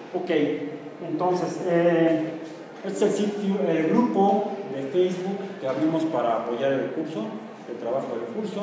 Ok, entonces, este es el sitio, el grupo de Facebook que abrimos para apoyar el curso, el trabajo del curso.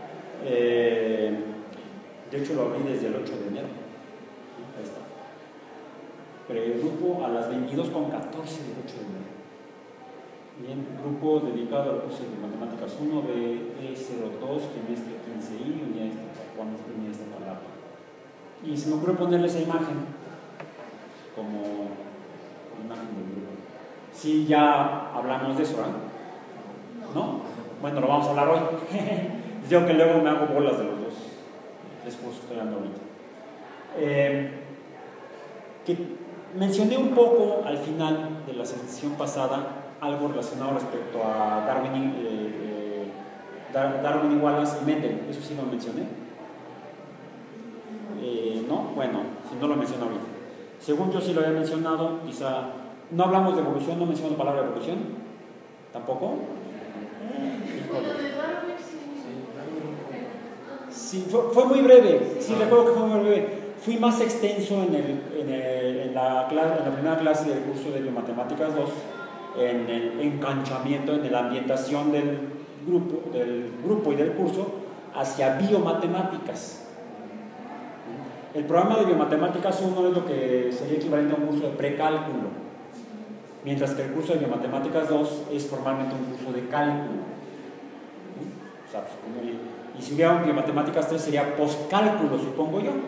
De hecho, lo abrí desde el 8 de enero. Ahí está. Pero el grupo a las 22:14 del 8 de enero. Bien, grupo dedicado al curso de Matemáticas 1, B02, trimestre 15I, unidad esta palabra. Y se me ocurre ponerle esa imagen como imagen del grupo. Sí, ya hablamos de eso, ¿verdad? ¿No? Bueno, lo vamos a hablar hoy. Digo que luego me hago bolas de los dos cursos que estoy dando ahorita. Que mencioné un poco al final de la sesión pasada algo relacionado respecto a Darwin y Wallace y Mendel. ¿Eso sí lo mencioné? ¿No? Bueno, si no lo menciono ahorita. Según yo sí lo había mencionado, quizá... ¿No hablamos de evolución? ¿No menciono la palabra evolución? ¿Tampoco? Sí, fue muy breve. Sí, recuerdo que fue muy breve. Fui más extenso en la primera clase del curso de Biomatemáticas 2, en el enganchamiento, en la ambientación del grupo y del curso hacia biomatemáticas. El programa de Biomatemáticas 1 es lo que sería equivalente a un curso de precálculo, mientras que el curso de Biomatemáticas 2 es formalmente un curso de cálculo. O sea, pues, y si hubiera un Biomatemáticas 3 sería postcálculo, supongo yo.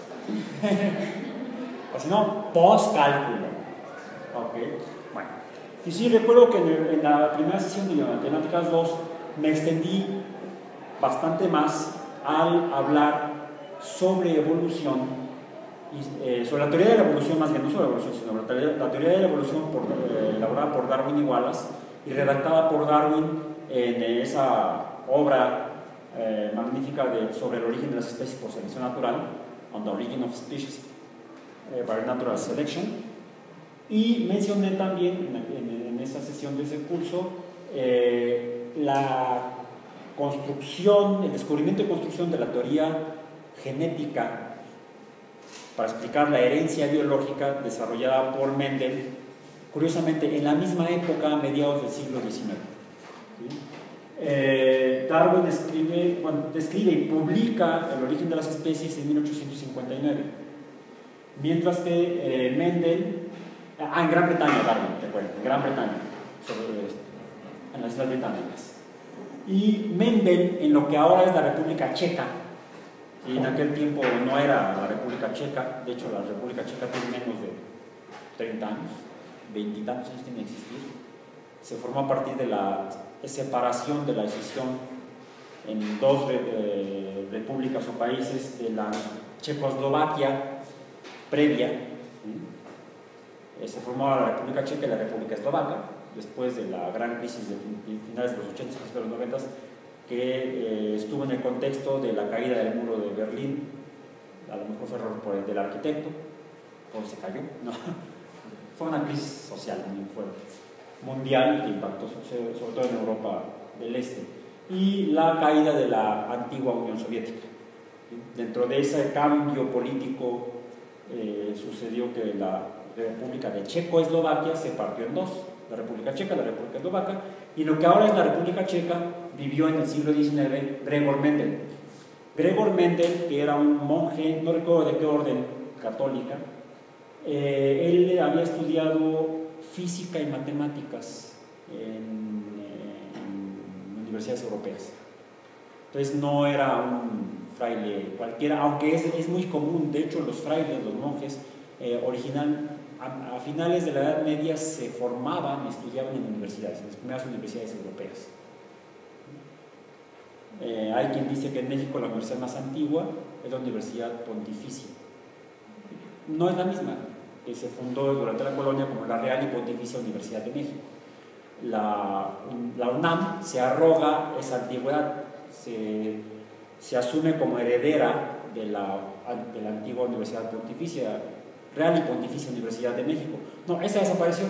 O si no, postcálculo. Ok, bueno. Y sí, recuerdo que en la primera sesión de Biomatemáticas 2 me extendí bastante más al hablar sobre evolución, sobre la teoría de la evolución, más bien, no sobre la evolución, sino la teoría de la evolución elaborada por Darwin y Wallace y redactada por Darwin en esa obra magnífica sobre el origen de las especies por selección natural, On the Origin of Species by Natural Selection. Y mencioné también en esa sesión de ese curso la construcción, el descubrimiento y construcción de la teoría genética para explicar la herencia biológica desarrollada por Mendel, curiosamente en la misma época, a mediados del siglo XIX. ¿Sí? Darwin describe y publica El origen de las especies en 1859, mientras que Mendel, en Gran Bretaña, Darwin, recuerden, en Gran Bretaña, en las Islas Británicas, y Mendel en lo que ahora es la República Checa, y en aquel tiempo no era la República Checa. De hecho la República Checa tiene menos de 30 años, 20 y tantos años tiene que existir. Se formó a partir de la separación de la decisión en dos repúblicas o países de la Checoslovaquia previa. Se formó la República Checa y la República Eslovaca después de la gran crisis de finales de los 80 y de los 90, que estuvo en el contexto de la caída del muro de Berlín. A lo mejor fue error por el del arquitecto, porque se cayó, no. Fue una crisis social muy fuerte, mundial, que impactó sobre todo en Europa del Este, y la caída de la antigua Unión Soviética. Dentro de ese cambio político sucedió que la República de Checoslovaquia se partió en dos, la República Checa, la República Eslovaca, y lo que ahora es la República Checa vivió en el siglo XIX Gregor Mendel. Gregor Mendel, que era un monje, no recuerdo de qué orden, católica, él había estudiado física y matemáticas en universidades europeas. Entonces no era un fraile cualquiera, aunque es muy común. De hecho, los frailes, los monjes, a finales de la Edad Media se formaban, estudiaban en universidades, en las primeras universidades europeas. Hay quien dice que en México la universidad más antigua es la Universidad Pontificia. No es la misma, que se fundó durante la colonia como la Real y Pontificia Universidad de México. La UNAM se arroga esa antigüedad, se asume como heredera de la antigua Universidad Pontificia, Real y Pontificia Universidad de México. No, esa desapareció.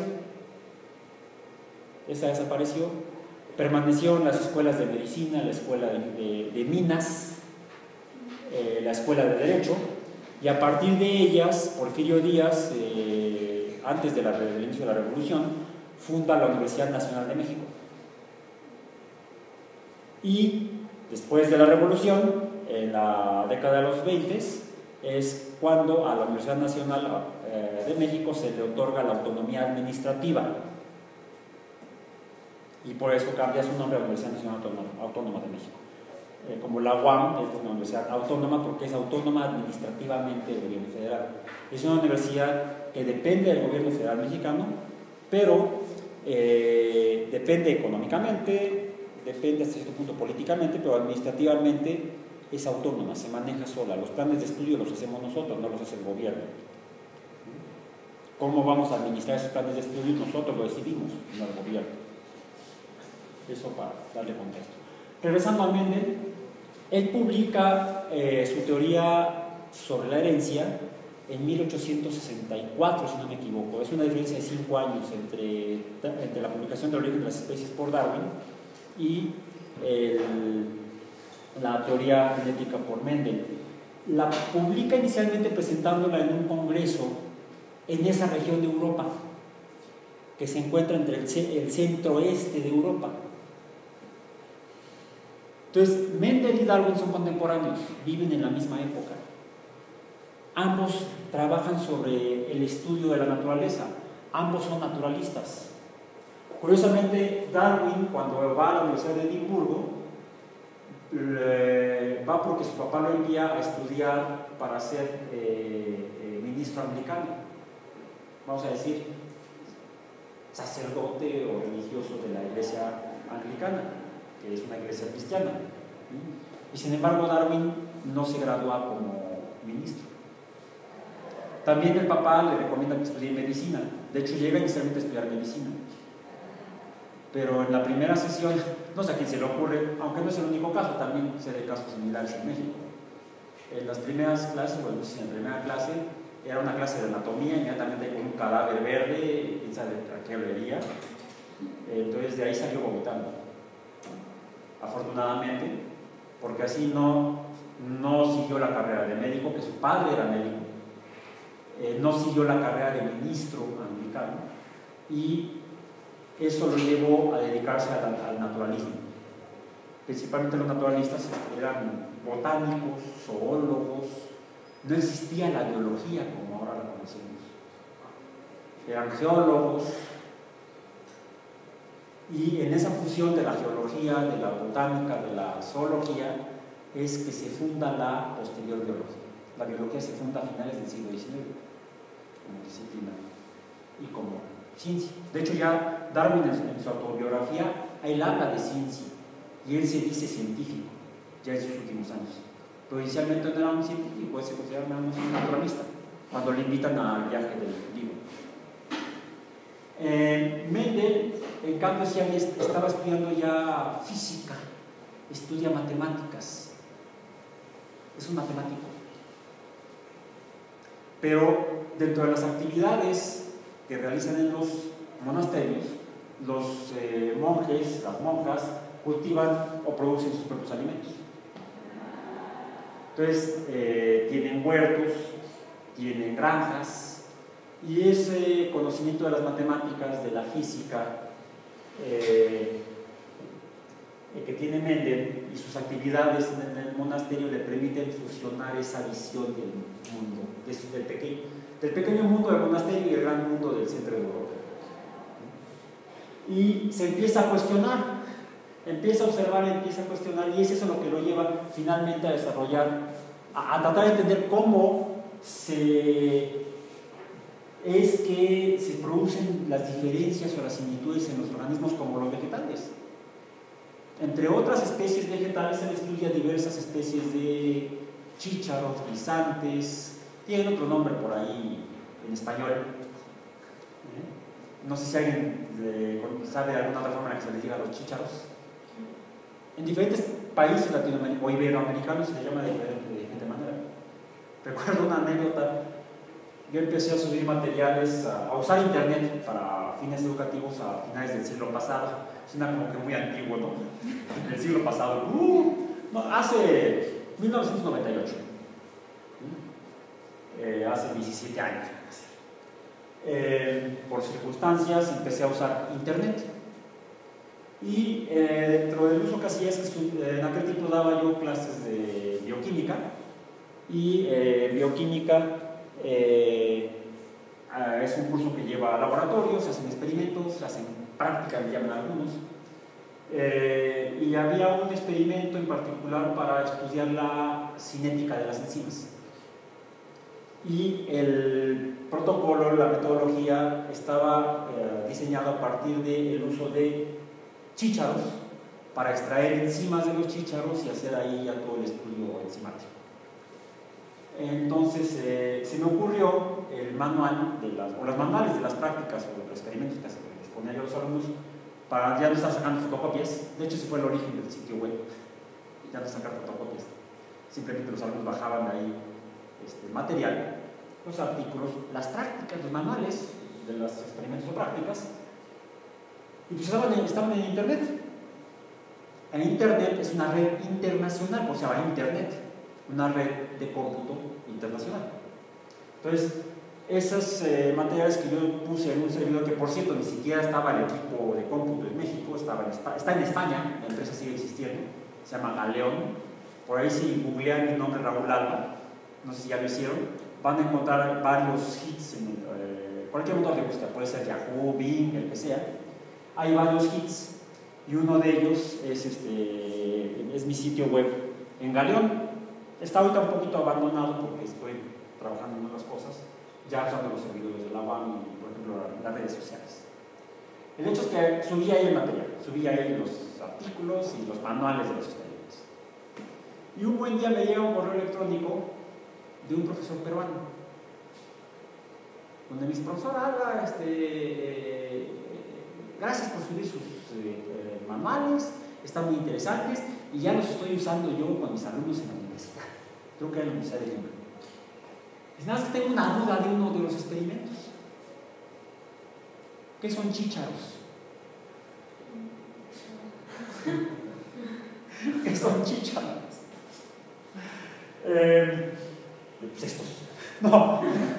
Permaneció en las escuelas de medicina, la escuela de minas, la escuela de derecho, Y a partir de ellas, Porfirio Díaz, antes del inicio de la Revolución, funda la Universidad Nacional de México. Y después de la Revolución, en la década de los 20, es cuando a la Universidad Nacional de México se le otorga la autonomía administrativa. Y por eso cambia su nombre a la Universidad Nacional Autónoma de México. Como la UAM es una universidad autónoma porque es autónoma administrativamente del gobierno federal. Es una universidad que depende del gobierno federal mexicano, pero depende económicamente, depende hasta cierto punto políticamente, pero administrativamente es autónoma, se maneja sola. Los planes de estudio los hacemos nosotros, no los hace el gobierno. ¿Cómo vamos a administrar esos planes de estudio? Nosotros lo decidimos, no el gobierno. Eso para darle contexto. Regresando a Mendel, él publica su teoría sobre la herencia en 1864, si no me equivoco. Es una diferencia de 5 años entre la publicación del origen de las especies por Darwin y la teoría genética por Mendel. La publica inicialmente presentándola en un congreso en esa región de Europa, que se encuentra entre el centro-oeste de Europa. Entonces, Mendel y Darwin son contemporáneos, viven en la misma época. Ambos trabajan sobre el estudio de la naturaleza, ambos son naturalistas. Curiosamente, Darwin, cuando va a la Universidad de Edimburgo, va porque su papá lo envía a estudiar para ser ministro anglicano, vamos a decir, sacerdote o religioso de la iglesia anglicana, que es una iglesia cristiana. Y sin embargo, Darwin no se gradúa como ministro. También el papá le recomienda que estudie medicina. De hecho, llega inicialmente a estudiar medicina. Pero en la primera sesión, no sé a quién se le ocurre, aunque no es el único caso, también se ve casos similares en México. En las primeras clases, bueno, en la primera clase, era una clase de anatomía, inmediatamente con un cadáver verde, quién sabe a qué olería. Entonces de ahí salió vomitando. Afortunadamente, porque así no siguió la carrera de médico, que su padre era médico, no siguió la carrera de ministro anglicano, y eso lo llevó a dedicarse al naturalismo. Principalmente los naturalistas eran botánicos, zoólogos, no existía la biología como ahora la conocemos. Eran geólogos, y en esa fusión de la geología, de la botánica, de la zoología, es que se funda la posterior biología. La biología se funda a finales del siglo XIX como disciplina y como ciencia. De hecho, ya Darwin en su autobiografía, él habla de ciencia y él se dice científico ya en sus últimos años. Pero inicialmente no era un científico, él se consideraba un naturalista cuando le invitan al viaje del libro. Mendel, en cambio, sí estaba estudiando ya física, estudia matemáticas, es un matemático. Pero dentro de las actividades que realizan en los monasterios, los monjes, las monjas, cultivan o producen sus propios alimentos. Entonces, tienen huertos, tienen granjas, y ese conocimiento de las matemáticas, de la física, que tiene Mendel y sus actividades en el monasterio le permiten fusionar esa visión del mundo, del pequeño mundo del monasterio y el gran mundo del centro de Europa. Y se empieza a cuestionar, empieza a observar, empieza a cuestionar, y es eso lo que lo lleva finalmente a desarrollar, a tratar de entender cómo es que se producen las diferencias o las similitudes en los organismos como los vegetales. Entre otras especies vegetales, se estudia diversas especies de chícharos, guisantes, tienen otro nombre por ahí en español. No sé si alguien sabe de alguna otra forma en la que se les diga a los chícharos. En diferentes países latinoamericanos o iberoamericanos se les llama de diferente manera. Recuerdo una anécdota. Yo empecé a subir materiales, a usar internet para fines educativos a finales del siglo pasado. Suena como que muy antiguo, ¿no? Del siglo pasado, hace 1998. hace 17 años. Por circunstancias empecé a usar internet y dentro del uso que hacía es que en aquel tiempo daba yo clases de bioquímica y bioquímica es un curso que lleva a laboratorios, se hacen experimentos, se hacen prácticas, le llaman algunos, y había un experimento en particular para estudiar la cinética de las enzimas. Y el protocolo, la metodología estaba diseñado a partir del uso de chícharos para extraer enzimas de los chícharos y hacer ahí ya todo el estudio enzimático. Entonces se me ocurrió el manual o los manuales de las prácticas o de los experimentos que les ponía yo a los alumnos para ya no estar sacando fotocopias. De hecho, ese fue el origen del sitio web, ya no sacar fotocopias. Simplemente los alumnos bajaban ahí material, los artículos, las prácticas, los manuales de los experimentos o prácticas, y pues estaban en internet. En internet es una red internacional, o sea, internet, una red de cómputo internacional. Entonces, esos materiales que yo puse en un servidor, que por cierto ni siquiera estaba el equipo de cómputo en México, está en España, la empresa sigue existiendo, se llama Galeón. Por ahí si googlean mi nombre, Raúl Alba, no sé si ya lo hicieron, van a encontrar varios hits en cualquier motor de búsqueda, puede ser Yahoo, Bing, el que sea. Hay varios hits y uno de ellos es mi sitio web en Galeón. Está ahorita un poquito abandonado porque estoy trabajando en otras cosas, ya usando los servidores de la UAM y, por ejemplo, las redes sociales. El hecho es que subí ahí el material, subí ahí los artículos y los manuales de los experimentos. Y un buen día me llega un correo electrónico de un profesor peruano, donde me dice: profesor Alba, gracias por subir sus manuales, están muy interesantes y ya los estoy usando yo con mis alumnos en la universidad. Creo que en la Universidad de Lima. Es nada más que tengo una duda de uno de los experimentos. ¿Qué son chícharos? ¿Qué son chícharos? Pues estos. No,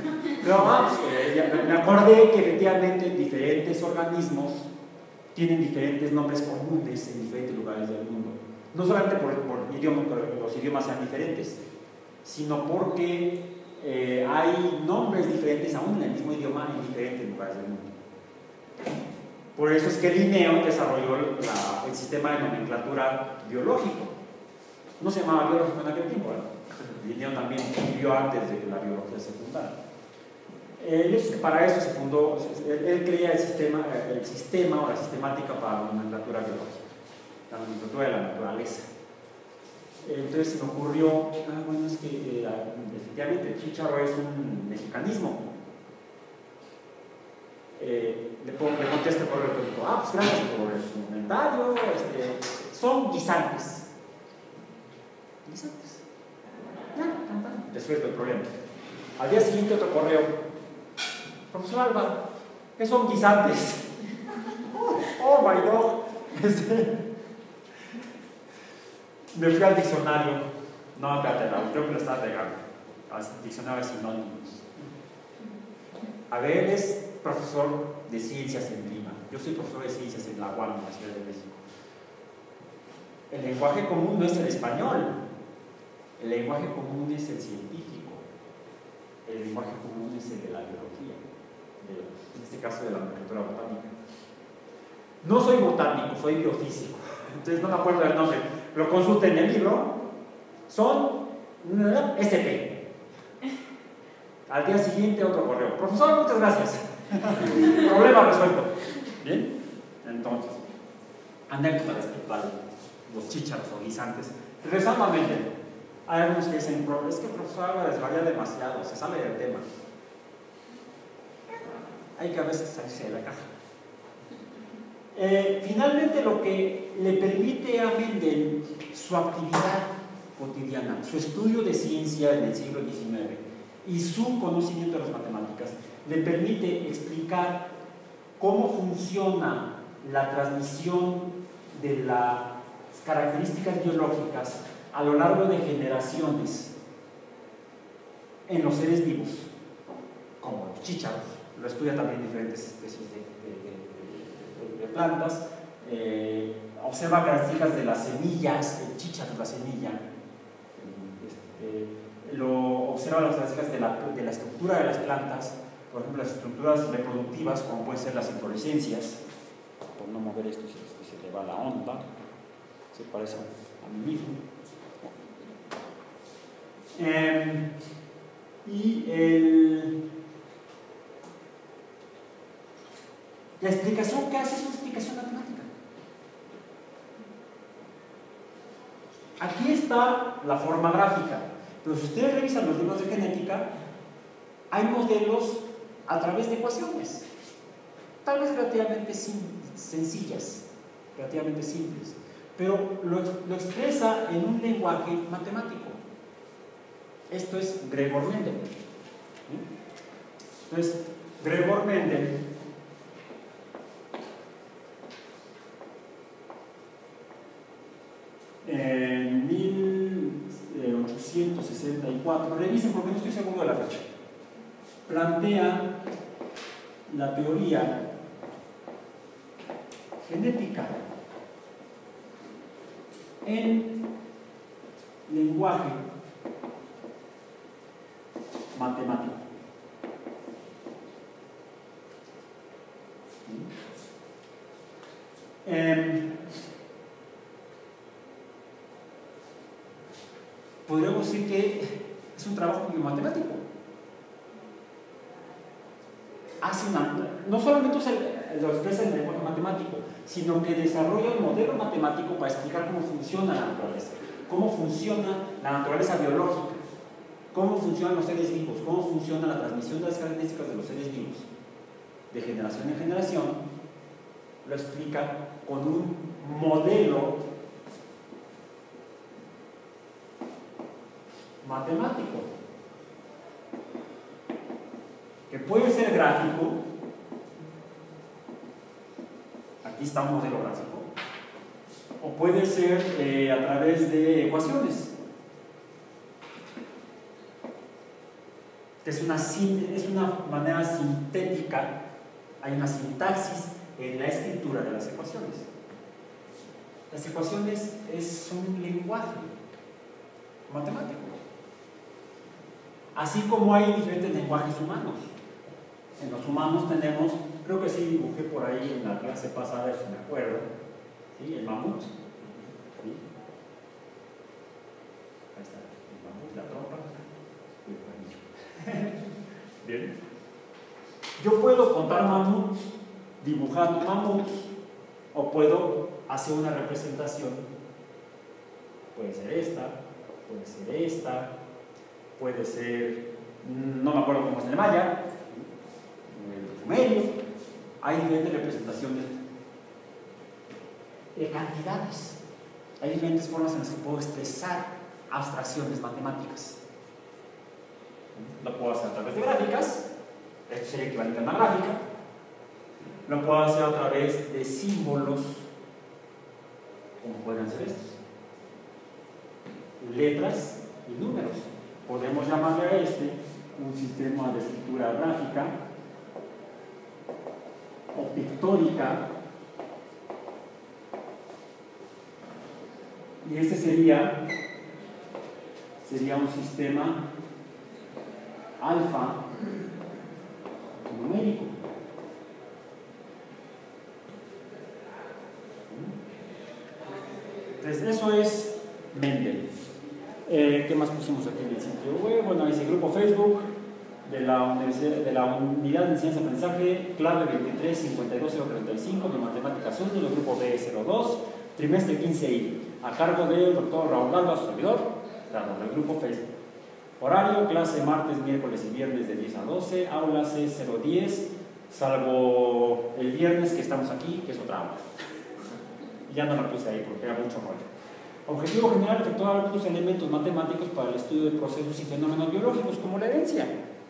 me acordé que efectivamente diferentes organismos tienen diferentes nombres comunes en diferentes lugares del mundo. No solamente por idioma, los idiomas sean diferentes, sino porque hay nombres diferentes aún en el mismo idioma en diferentes lugares del mundo. Por eso es que Linneo desarrolló el sistema de nomenclatura biológico. No se llamaba biológico en aquel tiempo, ¿verdad? Linneo también vivió antes de que la biología se fundara. Para eso se fundó, él creía el sistema o la sistemática para la nomenclatura biológica, la nomenclatura de la naturaleza. Entonces se me ocurrió, bueno, es que efectivamente el chícharo es un mexicanismo. Le contesto el correo electrónico: pues gracias por el comentario, son guisantes. ¿Guisantes? Ya, resuelto el problema. Al día siguiente otro correo: profesor Alba, ¿qué son guisantes? Oh my God. Me fui al diccionario. No, espérate, creo que lo estaba regando. Al diccionario de sinónimos. A ver, él es profesor de ciencias en Lima. Yo soy profesor de ciencias en la UAM, en la Ciudad de México. El lenguaje común no es el español. El lenguaje común es el científico. El lenguaje común es el de la biología. En este caso de la nomenclatura botánica. No soy botánico, soy biofísico. Entonces no me acuerdo del nombre. Lo consulté en el libro. Son SP. Al día siguiente otro correo: profesor, muchas gracias. Problema resuelto. Bien, entonces, anécdota respecto a los chícharos o guisantes. Regresando a mente, hay algunos que dicen: es que el profesor Alba desvaría demasiado, se sale del tema. Hay que a veces salirse de la caja. Finalmente, lo que le permite a Mendel su actividad cotidiana, su estudio de ciencia en el siglo XIX y su conocimiento de las matemáticas, le permite explicar cómo funciona la transmisión de las características biológicas a lo largo de generaciones en los seres vivos, como los chícharos. Lo estudia también diferentes especies de plantas. Observa características de las semillas, el chícharo de la semilla. Observa las características de la estructura de las plantas, por ejemplo, las estructuras reproductivas, como pueden ser las inflorescencias. Por no mover esto, se le va la onda, se parece a mí mismo. La explicación que hace es una explicación matemática. Aquí está la forma gráfica, pero si ustedes revisan los libros de genética, hay modelos a través de ecuaciones, tal vez relativamente sencillas, relativamente simples, pero lo expresa en un lenguaje matemático. Esto es Gregor Mendel. Entonces, Gregor Mendel en 1864, revisen porque no estoy seguro de la fecha, plantea la teoría genética en lenguaje matemático. Podríamos decir que es un trabajo biomatemático. No solamente lo expresa en el lenguaje matemático, sino que desarrolla un modelo matemático para explicar cómo funciona la naturaleza, cómo funciona la naturaleza biológica, cómo funcionan los seres vivos, cómo funciona la transmisión de las características de los seres vivos de generación en generación. Lo explica con un modelo matemático que puede ser gráfico. Aquí está un modelo gráfico, o puede ser a través de ecuaciones. Es una manera sintética, hay una sintaxis en la escritura de las ecuaciones. Las ecuaciones es un lenguaje matemático. Así como hay diferentes lenguajes humanos. En los humanos tenemos, creo que sí dibujé por ahí en la clase pasada, si me acuerdo, ¿sí? El mamut. ¿Sí? Ahí está, el mamut, la trompa y el cuernillo. Bien. Yo puedo contar mamuts dibujando mamuts, o puedo hacer una representación. Puede ser esta, puede ser, no me acuerdo cómo es en el maya, el sumerio. Hay diferentes representaciones de cantidades. Hay diferentes formas en las que puedo expresar abstracciones matemáticas. Lo puedo hacer a través de gráficas, esto sería equivalente a una gráfica. Lo puedo hacer a través de símbolos, como pueden ser estos, letras y números. Podemos llamarle a este un sistema de escritura gráfica o pictórica, y este sería un sistema alfa numérico. Entonces, eso es Mendel. ¿Qué más pusimos aquí en el sitio web? Bueno, dice grupo Facebook de la Unidad de Enseñanza y Aprendizaje, clave 2352035 de Matemáticas 1, del grupo B02, trimestre 15I, a cargo del doctor Raúl Galva, su servidor, del grupo Facebook. Horario, clase martes, miércoles y viernes de 10 a 12, aula C010, salvo el viernes que estamos aquí, que es otra aula. Ya no la puse ahí porque era mucho rollo. Objetivo general, efectuar algunos elementos matemáticos para el estudio de procesos y fenómenos biológicos, como la herencia.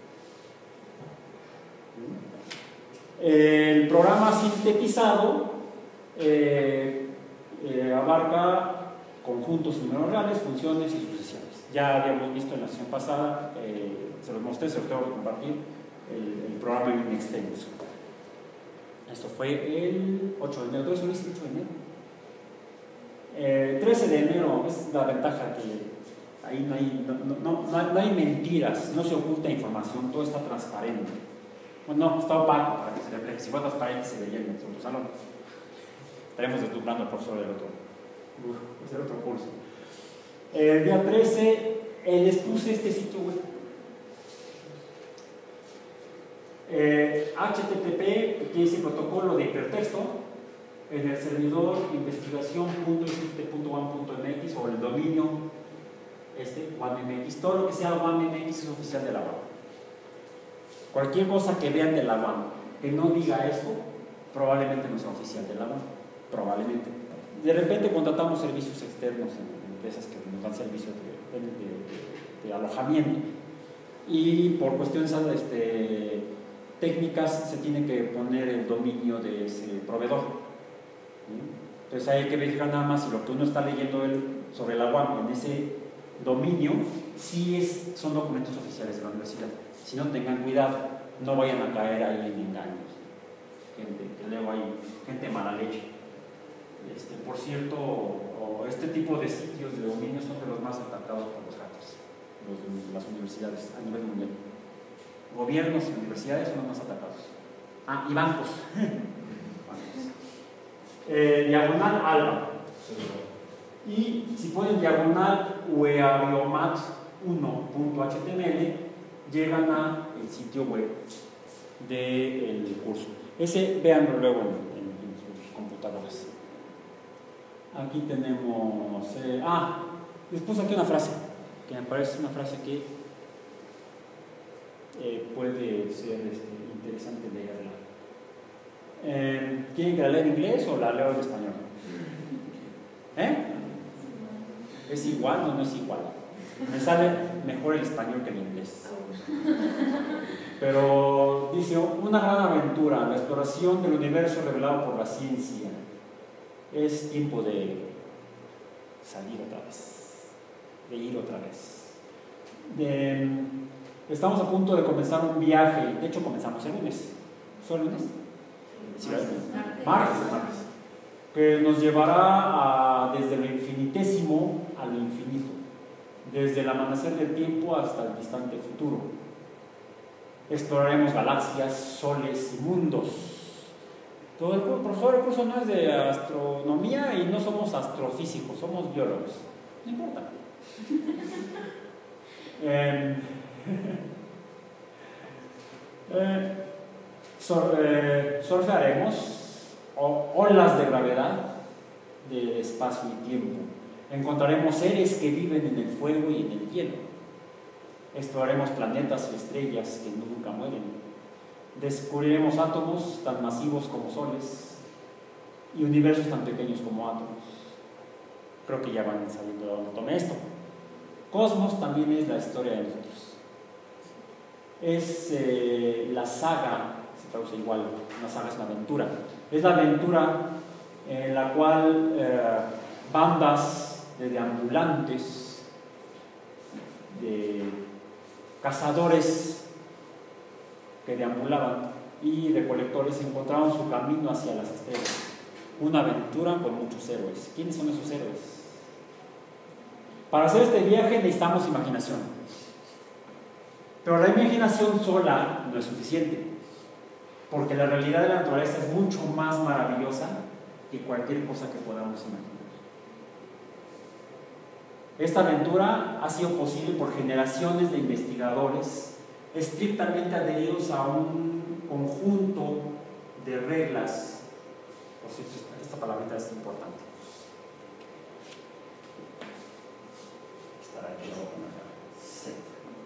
El programa sintetizado abarca conjuntos y números reales, funciones y sucesiones. Ya habíamos visto en la sesión pasada, se los mostré, se los tengo que compartir, el programa in extremis. Esto fue el 8 de enero, ¿todo eso dice 8 de enero? 13 de enero, es la ventaja que ahí no hay mentiras, no se oculta información, todo está transparente. Bueno, no, está opaco para que se refleje. Si fue transparente se veía en el otro salón. Estaremos desdoblando al profesor del otro. Es el otro curso. El día 13 les puse este sitio web. HTTP, que es el protocolo de hipertexto, en el servidor investigación.icte.1.mx o el dominio WAM-MX. Todo lo que sea WAM-MX es oficial de la UAM. Cualquier cosa que vean de la UAM que no diga esto, probablemente no sea oficial de la UAM. Probablemente. De repente contratamos servicios externos en empresas que nos dan servicios de alojamiento y por cuestiones técnicas se tiene que poner el dominio de ese proveedor. Entonces hay que verificar nada más si lo que uno está leyendo sobre la UAM en ese dominio sí son documentos oficiales de la universidad. Si no, tengan cuidado, no vayan a caer ahí en engaños. Que luego hay gente mala leche. Por cierto, este tipo de sitios de dominio son de los más atacados por los hackers, los de las universidades a nivel mundial. Gobiernos y universidades son los más atacados. Y bancos. Diagonal ALBA. Y si ponen diagonal weabiomat1.html, llegan al sitio web del curso. Ese véanlo luego en sus computadoras. Aquí tenemos. Les puse aquí una frase que me parece una frase que puede ser interesante leerla. ¿Quieren que la lea en inglés o la leo en español? ¿Es igual o no es igual? Me sale mejor el español que el inglés. Pero dice: una gran aventura, la exploración del universo revelado por la ciencia. Es tiempo de salir otra vez, de ir otra vez. Estamos a punto de comenzar un viaje. De hecho, comenzamos el lunes. ¿Fue el lunes? Sí, martes. Que nos llevará desde lo infinitésimo a lo infinito, desde el amanecer del tiempo hasta el distante futuro. Exploraremos galaxias, soles y mundos. Todo el curso no es de astronomía y no somos astrofísicos, somos biólogos. No importa. Surfearemos olas de gravedad, de espacio y tiempo. Encontraremos seres que viven en el fuego y en el hielo. Exploraremos planetas y estrellas que nunca mueren. Descubriremos átomos tan masivos como soles y universos tan pequeños como átomos. Creo que ya van sabiendo de dónde tomé esto. Cosmos también es la historia de nosotros. Es la saga, se traduce igual, una saga es una aventura. Es la aventura en la cual bandas de deambulantes, de cazadores que deambulaban y recolectores encontraron su camino hacia las estrellas. Una aventura con muchos héroes. ¿Quiénes son esos héroes? Para hacer este viaje necesitamos imaginación. Pero la imaginación sola no es suficiente, porque la realidad de la naturaleza es mucho más maravillosa que cualquier cosa que podamos imaginar. Esta aventura ha sido posible por generaciones de investigadores estrictamente adheridos a un conjunto de reglas. Por cierto, esta palabrita es importante. Estará aquí, lo voy a poner acá. Set.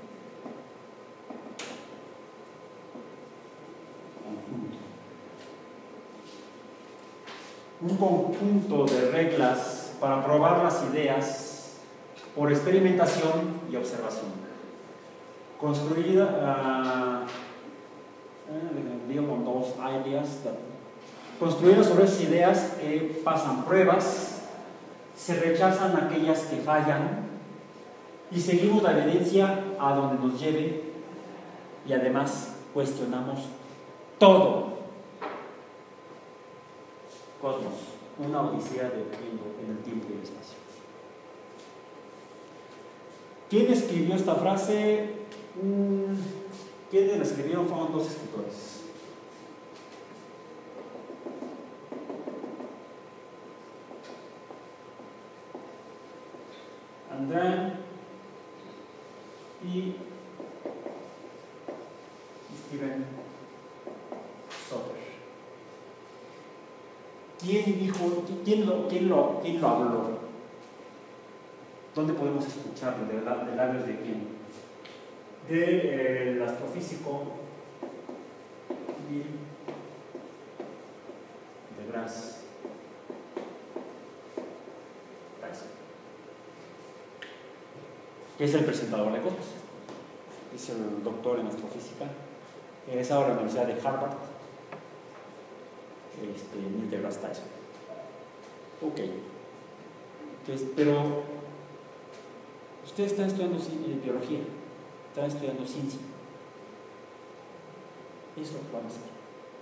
Conjunto. Un conjunto de reglas para probar las ideas por experimentación y observación. Construida construidas sobre esas ideas que pasan pruebas, se rechazan aquellas que fallan y seguimos la evidencia a donde nos lleve y además cuestionamos todo. Cosmos, una odisea de tiempo en el tiempo y el espacio. ¿Quién escribió esta frase? ¿Quiénes la escribieron? Fueron dos escritores. Andrán y Steven Soter. ¿Quién dijo, quién lo habló? ¿Dónde podemos escucharlo? ¿De labios de quién? El astrofísico Neil deGrasse Tyson, que es el presentador de Cosmos. Es el doctor en astrofísica, es ahora en la Universidad de Harvard, Neil deGrasse Tyson. Ok. Entonces, pero ustedes están estudiando biología, están estudiando ciencia. Eso es lo que van a hacer.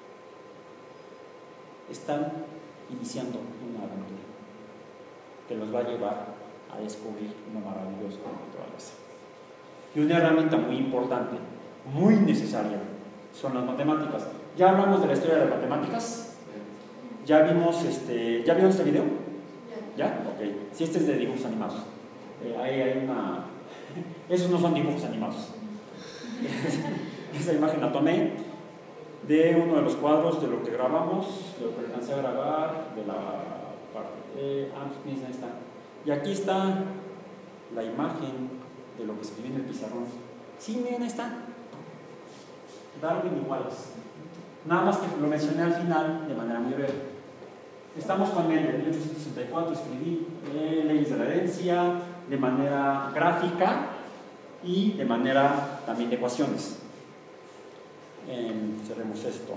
Están iniciando una aventura que los va a llevar a descubrir una maravillosa naturaleza. Y una herramienta muy importante, muy necesaria, son las matemáticas. Ya hablamos de la historia de las matemáticas. Ya vimos ¿ya vieron este video? ¿Ya? Ok. Si este es de dibujos animados. Ahí hay una... Esos no son dibujos animados. Esa imagen la tomé de uno de los cuadros de lo que grabamos, de lo que alcancé a grabar, de la parte de... ahí está. Y aquí está la imagen de lo que escribí en el pizarrón. Sí, miren, ahí está. Darwin y Wallace. Nada más que lo mencioné al final de manera muy breve. Estamos con él, en 1864 escribí Leyes de la Herencia de manera gráfica y de manera también de ecuaciones. Cerremos esto.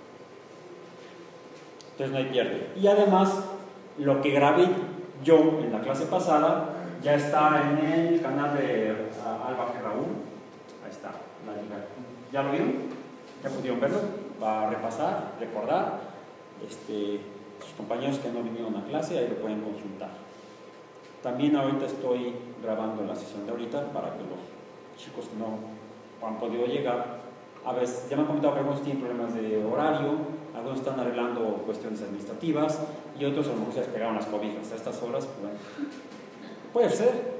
Entonces no hay pierde. Y además, lo que grabé yo en la clase pasada ya está en el canal de Alba G. Raúl. Ahí está, la liga. ¿Ya lo vieron? ¿Ya pudieron verlo? Va a repasar, recordar. Sus compañeros que no vinieron a clase, ahí lo pueden consultar. También ahorita estoy grabando la sesión de ahorita para que los chicos que no han podido llegar, a veces ya me han comentado que algunos tienen problemas de horario, algunos están arreglando cuestiones administrativas y otros a lo mejor se despegaron las cobijas a estas horas. Bueno, puede ser,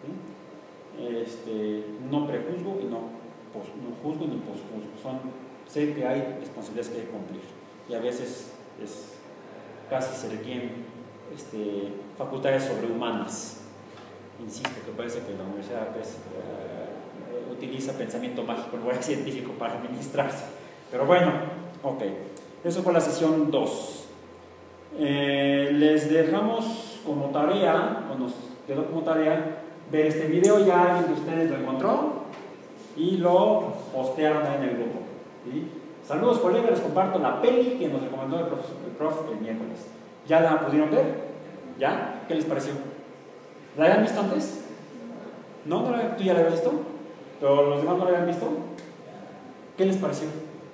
¿sí? No prejuzgo y no juzgo ni posjuzgo. Sé que hay responsabilidades que hay que cumplir y a veces casi se requieren facultades sobrehumanas. Insisto, que parece que la universidad utiliza pensamiento mágico en lugar de científico para administrarse. Pero bueno, ok. Eso fue la sesión 2. Les dejamos como tarea, o nos quedó como tarea, ver este video. Ya alguien de ustedes lo encontró y lo postearon ahí en el grupo, ¿sí? Saludos, colegas, les comparto la peli que nos recomendó el prof el miércoles. ¿Ya la pudieron ver? ¿Ya? ¿Qué les pareció? ¿La habían visto antes? ¿No? ¿Tú ya la habías visto? ¿Pero los demás no la habían visto? ¿Qué les pareció?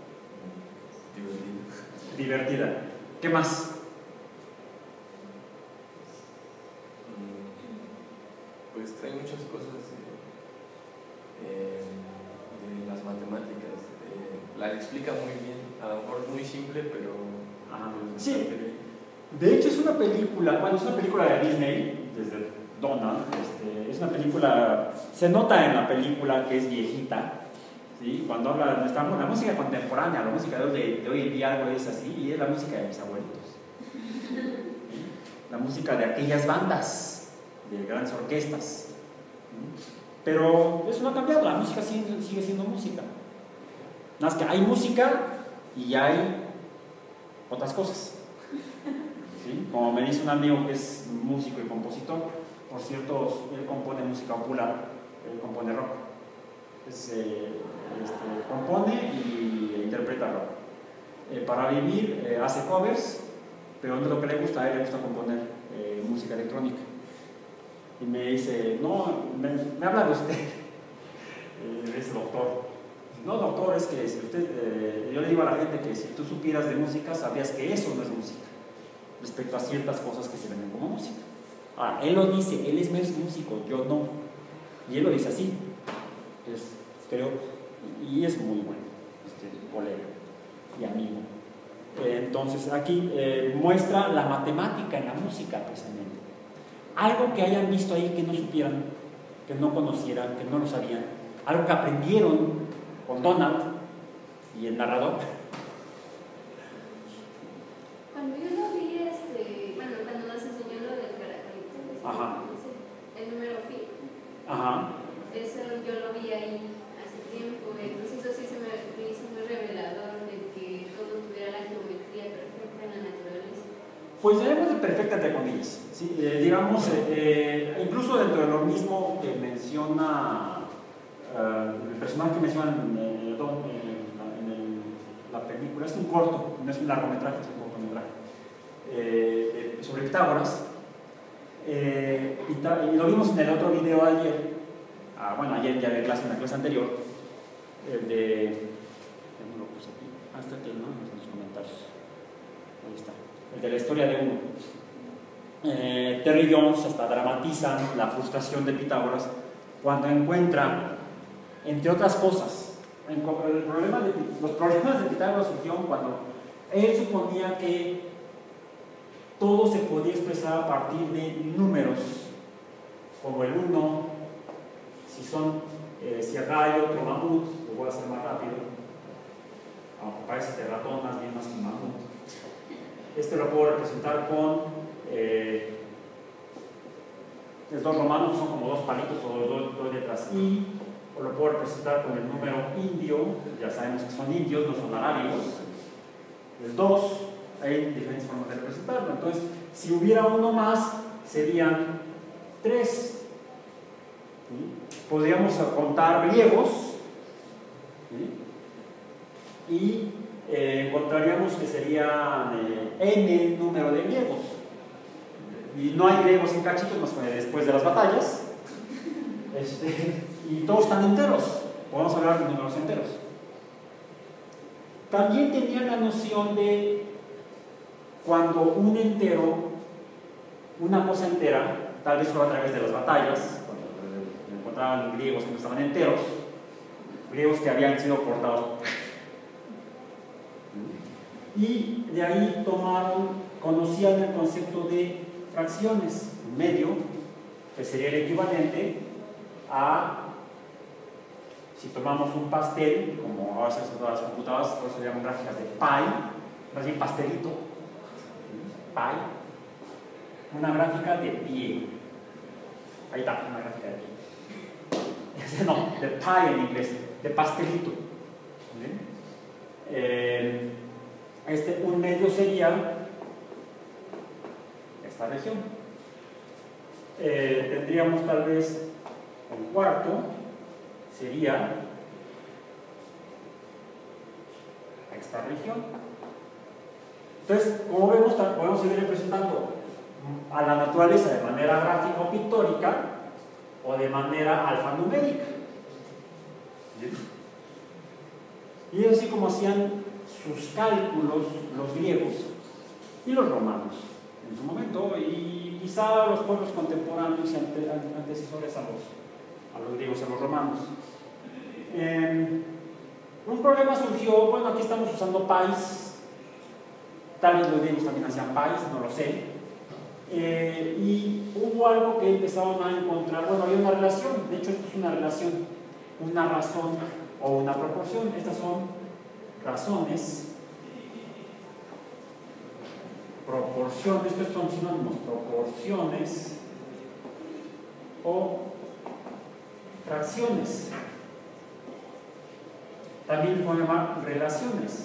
Divertida. ¿Qué más? Pues trae muchas cosas de las matemáticas. La explica muy bien, a lo mejor muy simple, pero... sí. De hecho es una película, bueno, es una película de Disney, desde Donald, es una película, se nota en la película que es viejita, ¿sí? Cuando habla de la música contemporánea, la música de hoy en día algo es así, y es la música de mis abuelitos, ¿sí? La música de aquellas bandas, de grandes orquestas, ¿sí? Pero eso no ha cambiado, la música sigue siendo música, nada más que hay música y hay otras cosas. ¿Sí? Como me dice un amigo que es músico y compositor, por cierto, él compone música popular, él compone rock. Entonces, compone y interpreta rock. Para vivir hace covers, pero no es lo que le gusta, a él le gusta componer música electrónica. y me dice, no, me habla de usted, es doctor. No, doctor, es que si usted, yo le digo a la gente que si tú supieras de música, sabrías que eso no es música, respecto a ciertas cosas que se ven como música. Ahora, él lo dice, él es músico, yo no, y él lo dice así. Entonces, creo, y es muy bueno, colega y amigo. Entonces, aquí muestra la matemática en la música, precisamente. Algo que hayan visto ahí que no supieran, que no conocieran, que no lo sabían, algo que aprendieron con Donald y el narrador. Cuando yo lo vi, bueno, cuando nos enseñó lo del caracolito, Ajá. el número pi, Ajá. eso yo lo vi ahí hace tiempo, entonces eso sí se me hizo muy revelador de que todo tuviera la geometría perfecta en la naturaleza. Pues tenemos de perfecta entre comillas, ¿sí? Digamos, incluso dentro de lo mismo que menciona el personaje que menciona en la película, es un corto, no es un largometraje, es un cortometraje, sobre Pitágoras, y lo vimos en el otro video ayer, bueno, ayer ya de clase, en la clase anterior, el de, ¿cómo lo puse aquí? Hasta que no, en los comentarios, ahí está, el de la historia de uno. Terry Jones hasta dramatiza la frustración de Pitágoras cuando encuentra, entre otras cosas, los problemas de Pitágoras surgieron cuando él suponía que todo se podía expresar a partir de números, como el 1, si acá hay otro mamut, lo voy a hacer más rápido, aunque parece ratón, más bien más que mamut. Este lo puedo representar con los dos romanos, que son como dos palitos o dos letras I, o lo puedo representar con el número indio, ya sabemos que son indios, no son arábigos. El 2, hay diferentes formas de representarlo. Entonces, si hubiera uno más, serían 3. ¿Sí? Podríamos contar griegos, ¿sí? Y encontraríamos que serían n número de griegos. Y no hay griegos en cachitos más que después de las batallas. Y todos están enteros. Podemos hablar de números enteros. También tenían la noción de cuando un entero, una cosa entera, tal vez fue a través de las batallas, cuando encontraban griegos que no estaban enteros, griegos que habían sido cortados. Y de ahí conocían el concepto de fracciones, un medio, que sería el equivalente a, si tomamos un pastel, como ahora se hacen todas las computadoras, por eso se llaman gráficas de pie, más bien pastelito, pie, una gráfica de pie. Ahí está, una gráfica de pie. No, de pie en inglés, de pastelito. Un medio sería esta región. Tendríamos tal vez un cuarto, sería esta región. Entonces, como vemos, podemos seguir representando a la naturaleza de manera gráfica o pictórica o de manera alfanumérica. Y es así como hacían sus cálculos los griegos y los romanos en su momento, y quizá los pueblos contemporáneos y antecesores a los griegos y a los romanos. Un problema surgió, bueno, aquí estamos usando pais, tal vez los griegos también hacían pais, no lo sé, y hubo algo que empezaron a encontrar, bueno, había una relación, de hecho esto es una relación, una razón o una proporción. Estas son razones, proporciones, estos son sinónimos, proporciones o fracciones. También se puede llamar relaciones.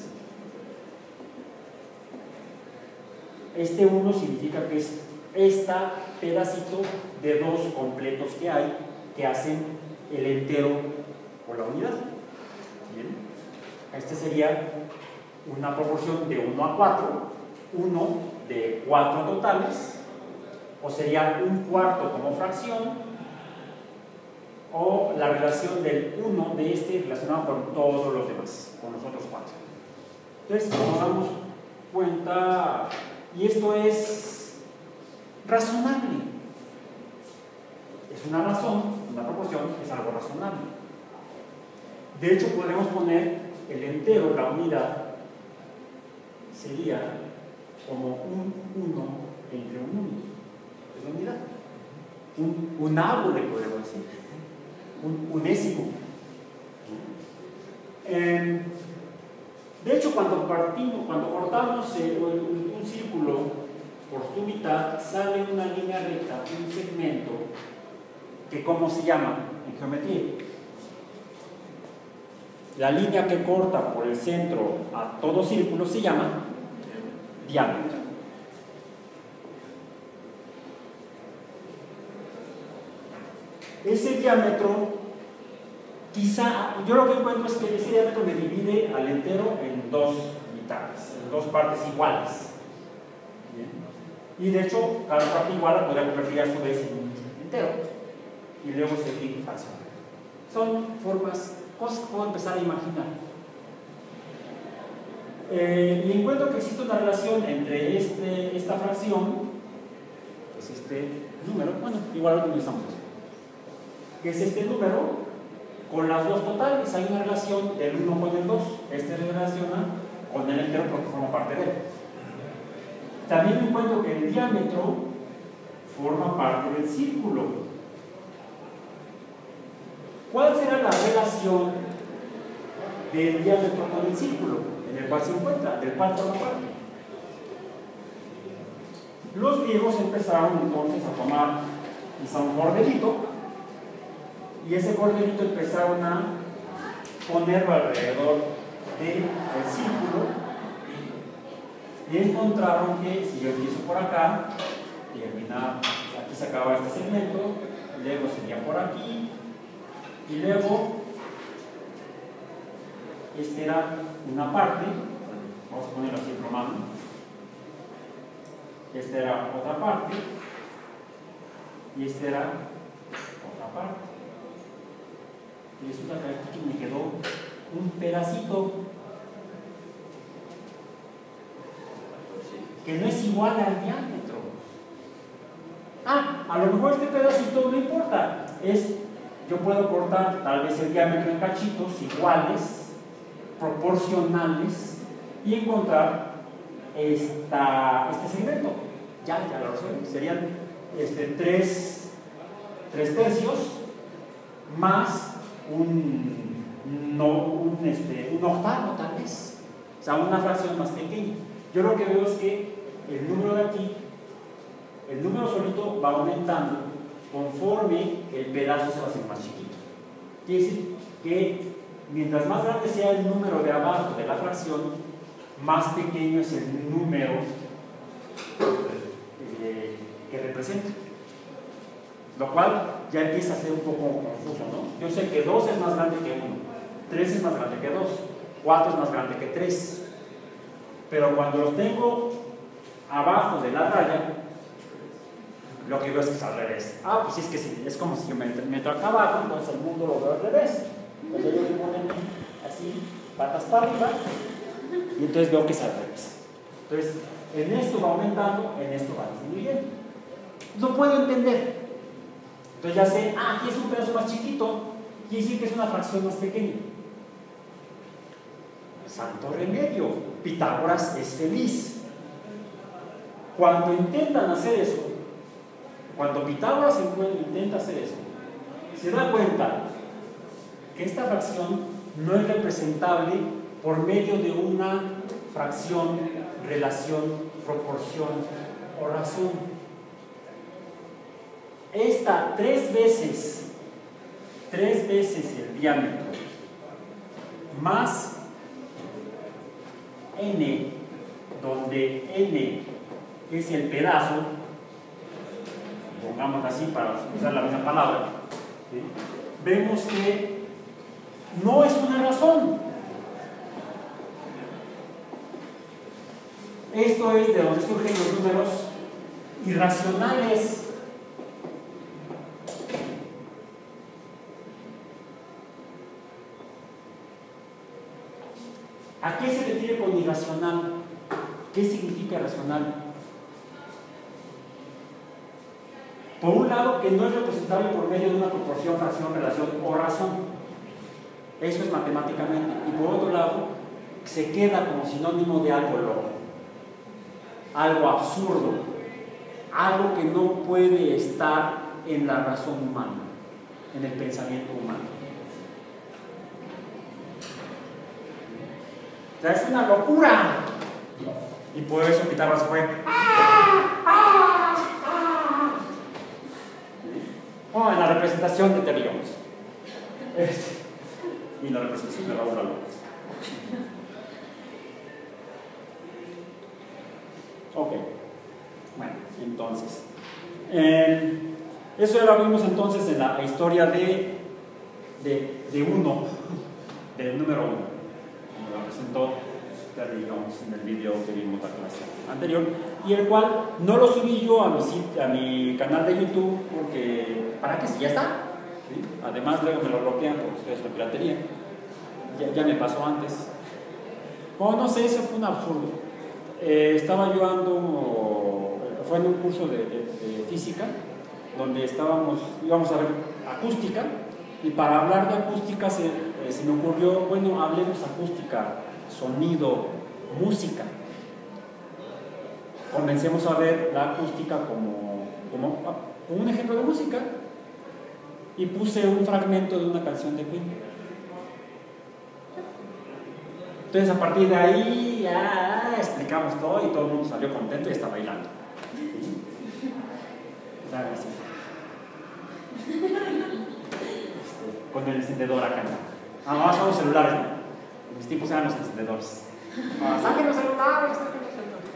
Este 1 significa que es este pedacito de dos completos que hay que hacen el entero o la unidad. ¿Bien? Este sería una proporción de 1 a 4, 1 de 4 totales o sería un cuarto como fracción, o la relación del 1 de este relacionado con todos los demás, con los otros 4. Entonces, nos damos cuenta, y esto es razonable. Es una razón, una proporción, es algo razonable. De hecho, podemos poner el entero, la unidad, sería como un 1 entre un 1. Es la unidad. Un árbol, podemos decir. Un unésimo. De hecho, cuando cortamos un círculo por su mitad, sale una línea recta, un segmento, que ¿cómo se llama en geometría? La línea que corta por el centro a todo círculo se llama diámetro. Ese diámetro, quizá, yo lo que encuentro es que ese diámetro me divide al entero en dos mitades, en dos partes iguales. ¿Bien? Y de hecho, cada parte igual la podría convertir a su vez en un entero. Y luego seguir fraccionando. Son formas, cosas que puedo empezar a imaginar. Y encuentro que existe una relación entre esta fracción, pues este número, bueno, igual lo utilizamos eso, que es este número, con las dos totales. Hay una relación del 1 con el 2. Este se relaciona con el entero porque forma parte de él. También encuentro que el diámetro forma parte del círculo. ¿Cuál será la relación del diámetro con el círculo en el cual se encuentra, del cual forma parte? Los griegos empezaron entonces a tomar quizá un corderito, y ese corderito empezaron a ponerlo alrededor del círculo, y encontraron que si yo empiezo por acá, aquí se acaba este segmento, luego sería por aquí, y luego esta era una parte, vamos a ponerlo así en romano, esta era otra parte, y esta era otra parte. Y resulta que aquí me quedó un pedacito que no es igual al diámetro. A lo mejor este pedacito no importa, yo puedo cortar tal vez el diámetro en cachitos iguales, proporcionales, y encontrar este segmento. Ya lo resuelvo. Serían 3 tercios más un octavo tal vez, o sea, una fracción más pequeña. Yo lo que veo es que el número de aquí, el número solito va aumentando conforme el pedazo se va haciendo más chiquito. Quiere decir que mientras más grande sea el número de abajo de la fracción, más pequeño es el número que representa. Lo cual ya empieza a ser un poco confuso, ¿no? Yo sé que 2 es más grande que 1, 3 es más grande que 2, 4 es más grande que 3. Pero cuando los tengo abajo de la raya, lo que veo es que es al revés. Pues sí, es que sí, es como si yo me meto acá abajo, entonces el mundo lo veo al revés. Entonces yo me pongo así, patas para arriba, y entonces veo que es al revés. Entonces, en esto va aumentando, en esto va disminuyendo. Lo puedo entender. Entonces ya sé, aquí es un pedazo más chiquito, quiere decir que es una fracción más pequeña. Santo remedio, Pitágoras es feliz. Cuando intentan hacer eso, cuando Pitágoras intenta hacer eso, se da cuenta que esta fracción no es representable por medio de una fracción, relación, proporción o razón. Esta 3 veces el diámetro más n, donde n es el pedazo, pongamos así para usar la misma palabra, ¿sí? Vemos que no es una razón. Esto es de donde surgen los números irracionales. ¿A qué se refiere con irracional? ¿Qué significa irracional? Por un lado, que no es representable por medio de una proporción, fracción, relación o razón. Eso es matemáticamente. Y por otro lado, se queda como sinónimo de algo loco, algo absurdo, algo que no puede estar en la razón humana, en el pensamiento humano. O sea, es una locura. Y por eso Pitágoras fue en la representación de Terry Jones y la representación de Raúl López. Ok, bueno, entonces eso ya lo vimos entonces en la historia de uno, del número 1, como lo presentó Terry Jones en el video que vimos la clase anterior, y el cual no lo subí yo a mi canal de YouTube porque, ¿para qué? Si ya está, ¿sí? Además luego me lo bloquean porque estoy haciendo piratería, ya me pasó antes. Bueno, no sé, eso fue un absurdo. Estaba yo fue en un curso de física donde íbamos a ver acústica, y para hablar de acústica se me ocurrió, bueno, hablemos acústica, sonido, música. Comencemos a ver la acústica como un ejemplo de música, y puse un fragmento de una canción de Queen. Entonces a partir de ahí ya explicamos todo y todo el mundo salió contento y está bailando. Así. Con el encendedor acá. No, son los celulares, ¿no? En mis tiempos eran los encendedores. ¡Saquen los celulares! ¡Saquen los celulares!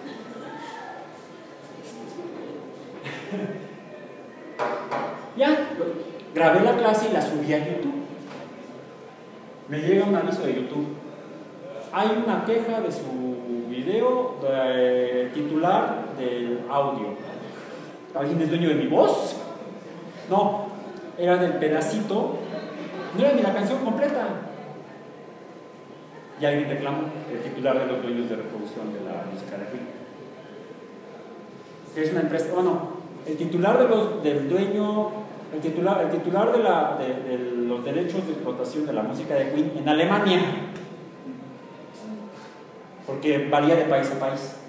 Ya, grabé la clase y la subí a YouTube. Me llega un aviso de YouTube. Hay una queja de su video titular del audio. ¿Alguien es dueño de mi voz? No, era del pedacito. No era ni la canción completa. Y alguien reclamó el titular de los dueños de reproducción de la música de Queen. Es una empresa, bueno, el titular del dueño, el titular de los derechos de explotación de la música de Queen en Alemania, porque varía de país a país.